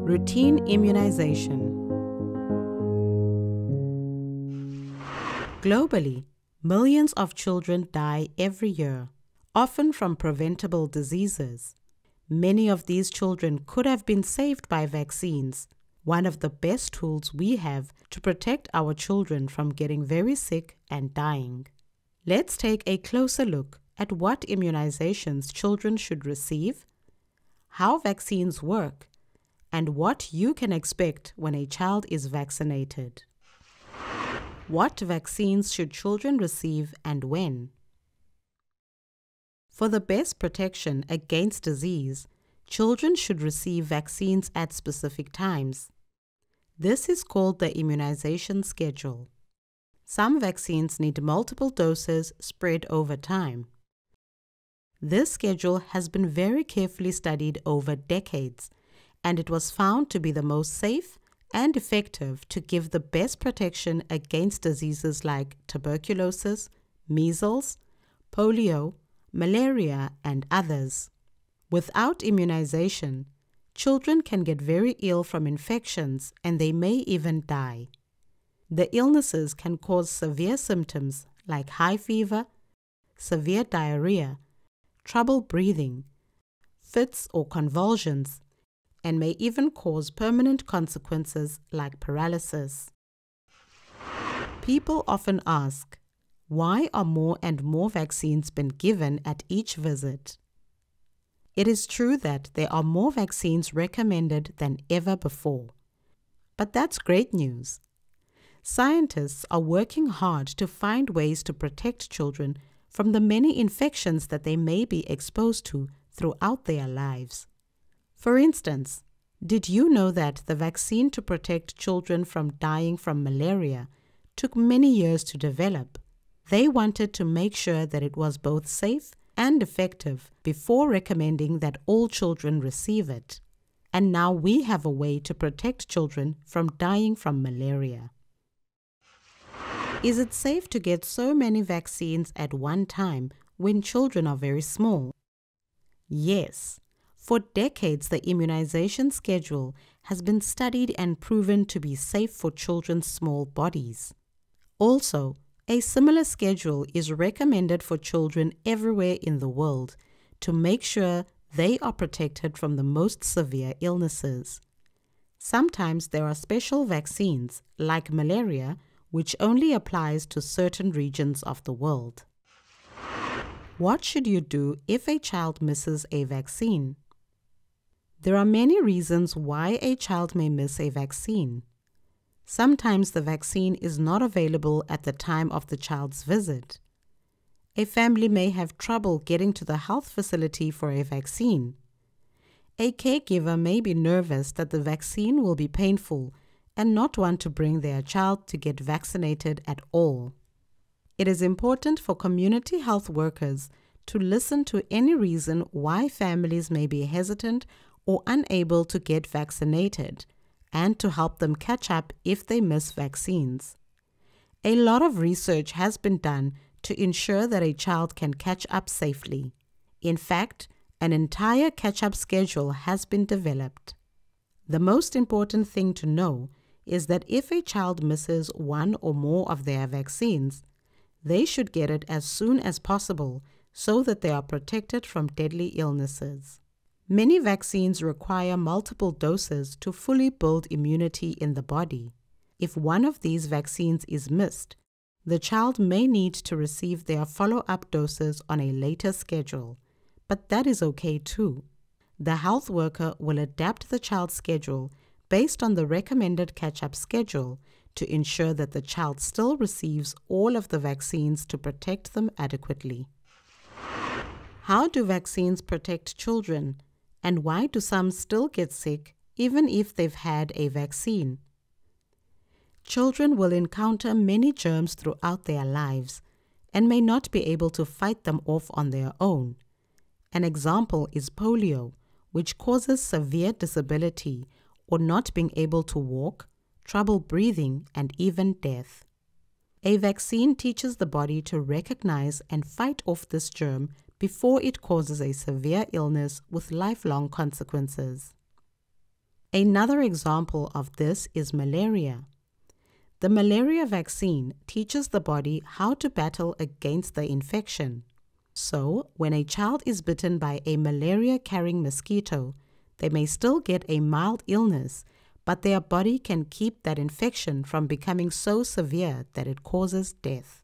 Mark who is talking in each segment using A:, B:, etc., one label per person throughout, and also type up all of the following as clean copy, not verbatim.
A: Routine immunization. Globally, millions of children die every year, often from preventable diseases. Many of these children could have been saved by vaccines, one of the best tools we have to protect our children from getting very sick and dying. Let's take a closer look at what immunizations children should receive, how vaccines work, and what you can expect when a child is vaccinated. What vaccines should children receive and when? For the best protection against disease, children should receive vaccines at specific times. This is called the immunization schedule. Some vaccines need multiple doses spread over time. This schedule has been very carefully studied over decades, and it was found to be the most safe and effective to give the best protection against diseases like tuberculosis, measles, polio, malaria, and others. Without immunization, children can get very ill from infections and they may even die. The illnesses can cause severe symptoms like high fever, severe diarrhea, trouble breathing, fits or convulsions, and may even cause permanent consequences like paralysis. People often ask, why are more and more vaccines being given at each visit? It is true that there are more vaccines recommended than ever before. But that's great news. Scientists are working hard to find ways to protect children from the many infections that they may be exposed to throughout their lives. For instance, did you know that the vaccine to protect children from dying from malaria took many years to develop? They wanted to make sure that it was both safe and effective before recommending that all children receive it. And now we have a way to protect children from dying from malaria. Is it safe to get so many vaccines at one time when children are very small? Yes. For decades, the immunization schedule has been studied and proven to be safe for children's small bodies. Also, a similar schedule is recommended for children everywhere in the world to make sure they are protected from the most severe illnesses. Sometimes there are special vaccines, like malaria, which only applies to certain regions of the world. What should you do if a child misses a vaccine? There are many reasons why a child may miss a vaccine. Sometimes the vaccine is not available at the time of the child's visit. A family may have trouble getting to the health facility for a vaccine. A caregiver may be nervous that the vaccine will be painful and not want to bring their child to get vaccinated at all. It is important for community health workers to listen to any reason why families may be hesitant or unable to get vaccinated, and to help them catch up if they miss vaccines. A lot of research has been done to ensure that a child can catch up safely. In fact, an entire catch-up schedule has been developed. The most important thing to know is that if a child misses one or more of their vaccines, they should get it as soon as possible so that they are protected from deadly illnesses. Many vaccines require multiple doses to fully build immunity in the body. If one of these vaccines is missed, the child may need to receive their follow-up doses on a later schedule, but that is okay too. The health worker will adapt the child's schedule based on the recommended catch-up schedule to ensure that the child still receives all of the vaccines to protect them adequately. How do vaccines protect children? And why do some still get sick even if they've had a vaccine? Children will encounter many germs throughout their lives and may not be able to fight them off on their own. An example is polio, which causes severe disability or not being able to walk, trouble breathing, and even death. A vaccine teaches the body to recognize and fight off this germ before it causes a severe illness with lifelong consequences. Another example of this is malaria. The malaria vaccine teaches the body how to battle against the infection. So, when a child is bitten by a malaria-carrying mosquito, they may still get a mild illness, but their body can keep that infection from becoming so severe that it causes death.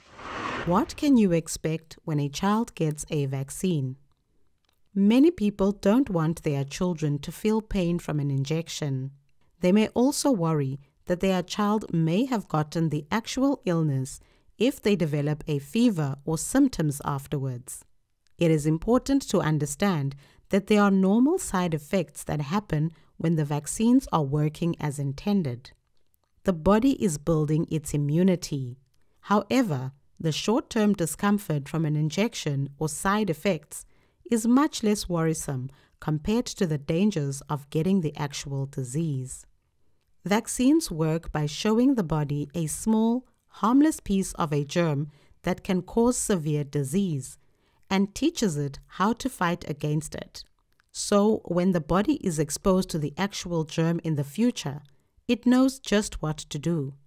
A: What can you expect when a child gets a vaccine? Many people don't want their children to feel pain from an injection. They may also worry that their child may have gotten the actual illness if they develop a fever or symptoms afterwards. It is important to understand that there are normal side effects that happen when the vaccines are working as intended. The body is building its immunity. However, the short-term discomfort from an injection or side effects is much less worrisome compared to the dangers of getting the actual disease. Vaccines work by showing the body a small, harmless piece of a germ that can cause severe disease and teaches it how to fight against it. So, when the body is exposed to the actual germ in the future, it knows just what to do.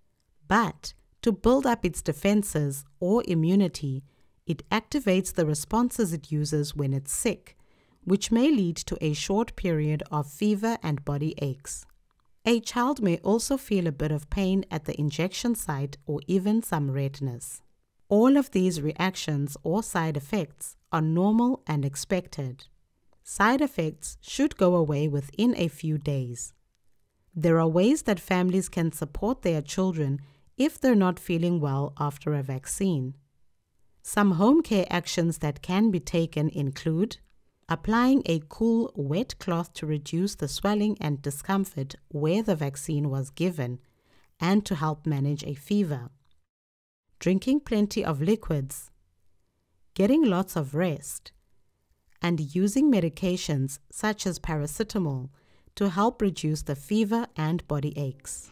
A: But to build up its defenses or immunity, it activates the responses it uses when it's sick, which may lead to a short period of fever and body aches. A child may also feel a bit of pain at the injection site or even some redness. All of these reactions or side effects are normal and expected. Side effects should go away within a few days. There are ways that families can support their children if they're not feeling well after a vaccine. Some home care actions that can be taken include applying a cool, wet cloth to reduce the swelling and discomfort where the vaccine was given and to help manage a fever, drinking plenty of liquids, getting lots of rest, and using medications such as paracetamol to help reduce the fever and body aches.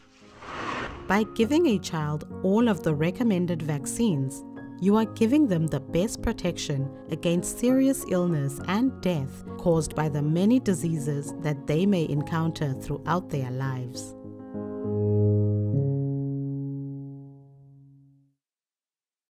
A: By giving a child all of the recommended vaccines, you are giving them the best protection against serious illness and death caused by the many diseases that they may encounter throughout their lives.